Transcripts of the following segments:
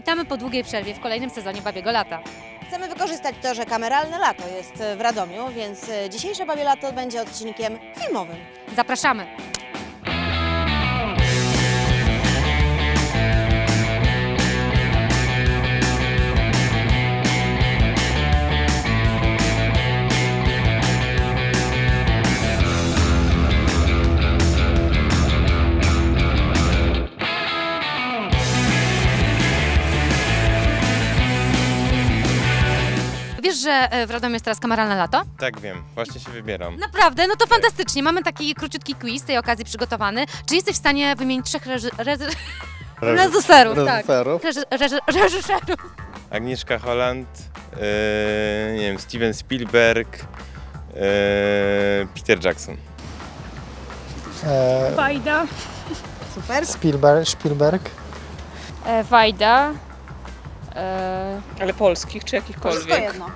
Witamy po długiej przerwie w kolejnym sezonie Babiego Lata. Chcemy wykorzystać to, że kameralne lato jest w Radomiu, więc dzisiejsze Babie Lato będzie odcinkiem filmowym. Zapraszamy! Wiesz, że w Radomiu jest teraz kameralne lato? Tak, wiem, właśnie się wybieram. Naprawdę? No to fantastycznie. Mamy taki króciutki quiz z tej okazji przygotowany. Czy jesteś w stanie wymienić trzech reżyserów? Tak. Reżyserów. Agnieszka Holland, nie wiem, Steven Spielberg, Peter Jackson. Wajda. Super. Spielberg. Wajda. Ale polskich czy Wszystko jakichkolwiek? jedno.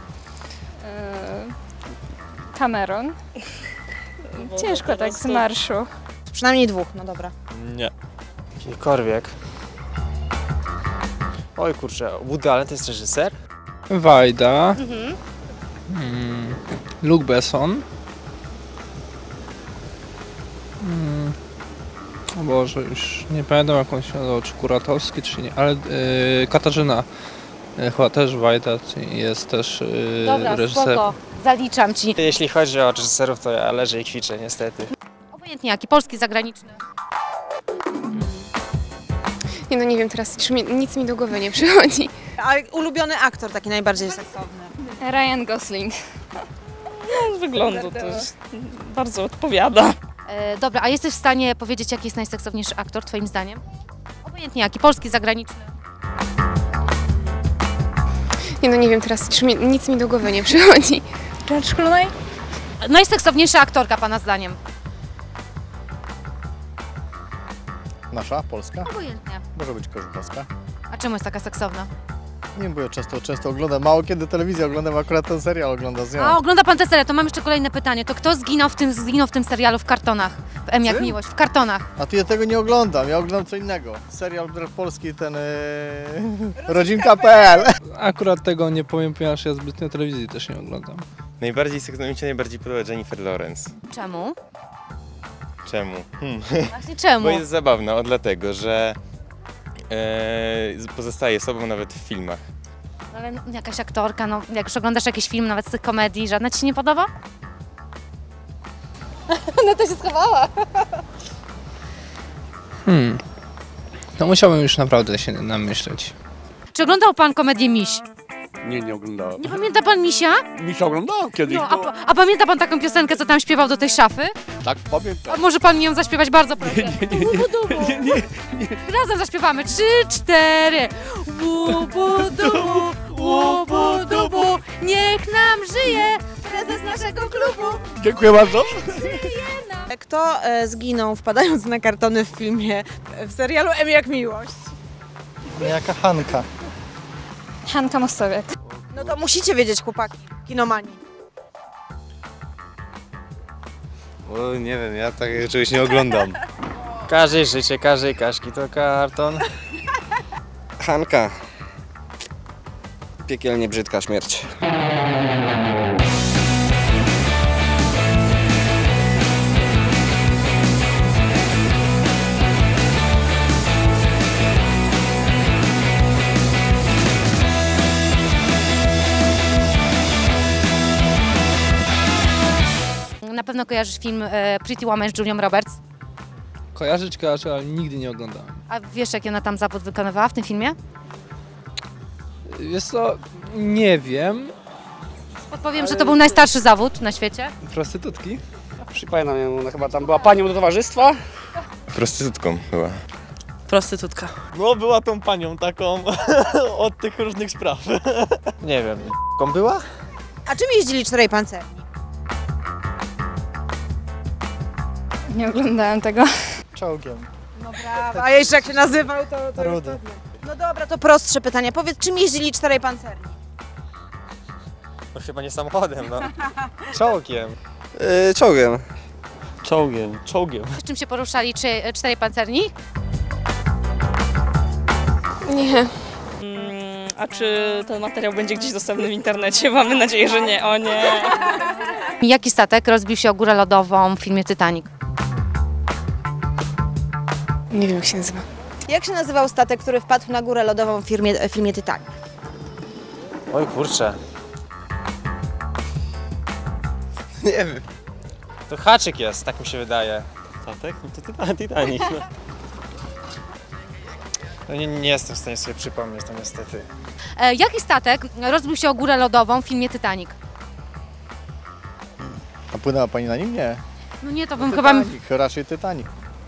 Cameron. Ciężko tak z marszu. Przynajmniej dwóch, no dobra. Nie. Jakikolwiek. Oj kurczę, Woody Allen to jest reżyser? Wajda. Luc Besson. O Boże, już nie pamiętam jak on się nazywał, czy Kuratowski, czy nie, ale Katarzyna. Chyba też Wajda jest też Dobra, reżyser. spoko. Zaliczam ci. Jeśli chodzi o reżyserów, to ja leżę i kwiczę niestety. Obojętnie jaki, polski, zagraniczny. Nie no, nie wiem, teraz nic mi do głowy nie przychodzi. A ulubiony aktor taki najbardziej seksowny? Ryan Gosling. No, z wyglądu to bardzo odpowiada. Dobra, a jesteś w stanie powiedzieć, jaki jest najseksowniejszy aktor twoim zdaniem? Obojętnie jaki, polski, zagraniczny. Nie no, nie wiem, teraz nic mi do głowy nie przychodzi. George Clooney? Najseksowniejsza aktorka pana zdaniem? Nasza, polska? Obojętnie. Może być Korzykowska. A czemu jest taka seksowna? Nie wiem, bo ja często oglądam, mało kiedy telewizję oglądam, akurat ten serial oglądam z nią. A ogląda pan tę serię, to mam jeszcze kolejne pytanie. To kto zginął w tym serialu w kartonach? W M jak Czym? miłość, w kartonach. A tu ja tego nie oglądam, ja oglądam co innego. Serial polski, ten rodzinka.pl. Akurat tego nie powiem, ponieważ ja zbytnio telewizji też nie oglądam. Najbardziej seksownie mi się najbardziej podoba Jennifer Lawrence. Czemu? Czemu? Właśnie czemu? Bo jest zabawna, dlatego, że pozostaje sobą nawet w filmach. Ale no, jakaś aktorka, no jak już oglądasz jakiś film, nawet z tych komedii, żadna ci się nie podoba? No to się schowała. To musiałbym już naprawdę się namyśleć. Czy oglądał pan komedię Miś? Nie oglądałem. Nie pamięta pan Misia? Misia oglądałem kiedyś. No, a pamięta pan taką piosenkę, co tam śpiewał do tej szafy? Tak, pamiętam. A może pan mi ją zaśpiewać? Bardzo proszę. Nie. Razem zaśpiewamy. 3, 4. Łubu-dubu, łubu-dubu, niech nam żyje prezes naszego klubu. Dziękuję bardzo. Kto zginął wpadając na kartony w filmie, w serialu M jak miłość? Jaka Hanka. Hanka Mostowiak. No to musicie wiedzieć, chłopaki, kinomani. O, nie wiem, ja takiego czegoś nie oglądam. Każdej życie, każdej Kaszki to karton. Hanka. Piekielnie brzydka śmierć. Na pewno kojarzysz film Pretty Woman z Julią Roberts. Kojarzę, ale nigdy nie oglądałem. A wiesz, jaki ona tam zawód wykonywała w tym filmie? Jest to, nie wiem, Podpowiem, że to był najstarszy zawód na świecie. prostytutki. Przypominam ją, ona chyba tam była panią do towarzystwa. Prostytutką chyba. Prostytutka. No była tą panią taką od tych różnych spraw. Nie wiem, kom była? A czym jeździli czterej pancerni? Nie oglądałam tego. Czołgiem. No brawo, a jeszcze jak się nazywał, to Rudy. No dobra, to prostsze pytanie. Powiedz, czym jeździli czterej pancerni? No chyba nie samochodem, no. Czołgiem. Czołgiem. Czołgiem. Z czym się poruszali czterej pancerni? Nie. A czy ten materiał będzie gdzieś dostępny w internecie? Mamy nadzieję, że nie. O nie. Jaki statek rozbił się o górę lodową w filmie Titanic? Nie wiem, jak się nazywa. Jak się nazywał statek, który wpadł na górę lodową w filmie Titanic? Oj kurczę. Nie wiem. To haczyk jest, tak mi się wydaje. Statek? No to Titanic. No. No nie jestem w stanie sobie przypomnieć to niestety. Jaki statek rozbił się o górę lodową w filmie Titanic? A płynęła pani na nim? Nie. No nie, to bym chyba... Titanic, raczej Titanic.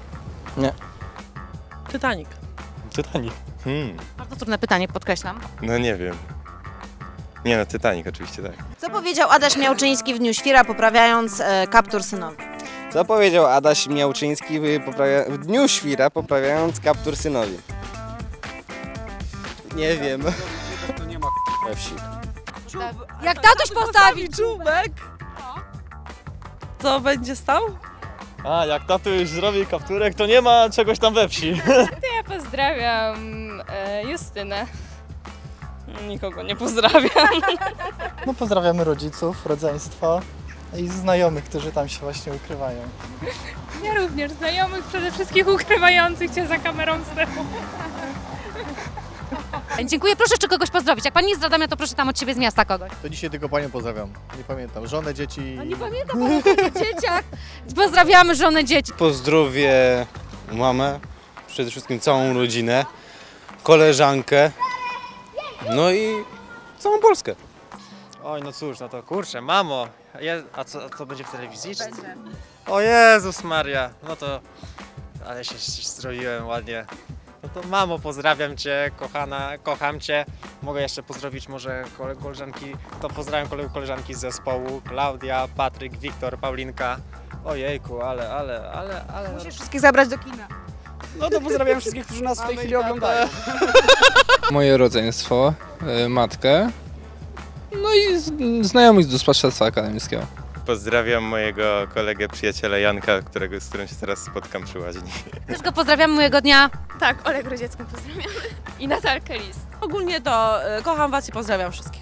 Titanic. Titanic. Bardzo trudne pytanie, podkreślam. No nie wiem. Nie no, Titanic oczywiście, tak. Co powiedział Adaś Miałczyński w Dniu Świra, poprawiając kaptur synowi? Co powiedział Adaś Miałczyński w Dniu Świra, poprawiając kaptur synowi? Nie wiem. To nie ma we wsi. Jak tatuś postawi czubek. Co będzie stał? A, jak tatuś zrobi kapturek, to nie ma czegoś tam we wsi. Ja pozdrawiam Justynę. Nikogo nie pozdrawiam. No pozdrawiamy rodziców, rodzeństwo i znajomych, którzy tam się właśnie ukrywają. Ja również, znajomych przede wszystkim ukrywających się za kamerą wstępu. Dziękuję, proszę jeszcze kogoś pozdrowić. Jak pani jest z Radomia, to proszę tam od siebie z miasta kogoś. To dzisiaj tylko panią pozdrawiam. Nie pamiętam. Żonę, dzieci. Nie pamiętam o dzieciach. Pozdrawiamy żonę, dzieci. Pozdrowię mamę, przede wszystkim całą rodzinę, koleżankę, no i całą Polskę. Oj, no cóż, no to kurczę, mamo. A co będzie w telewizji? Będzie. O Jezus Maria, no to... Ale się zrobiłem ładnie. No to mamo, pozdrawiam Cię, kochana, kocham Cię. Mogę jeszcze pozdrowić może koleżanki, to pozdrawiam koleżanki z zespołu, Klaudia, Patryk, Wiktor, Paulinka. Ojejku, ale... Musisz wszystkich zabrać do kina. No to pozdrawiam wszystkich, którzy nas w tej chwili oglądają. Moje rodzeństwo, matkę, no i znajomych z duszpasterstwa akademickiego. Pozdrawiam mojego kolegę, przyjaciela Janka, z którym się teraz spotkam przy łaźni. Też go pozdrawiamy, miłego dnia. Tak, Oleg Grodziecką pozdrawiamy. I Natalkę List. Ogólnie to kocham Was i pozdrawiam wszystkich.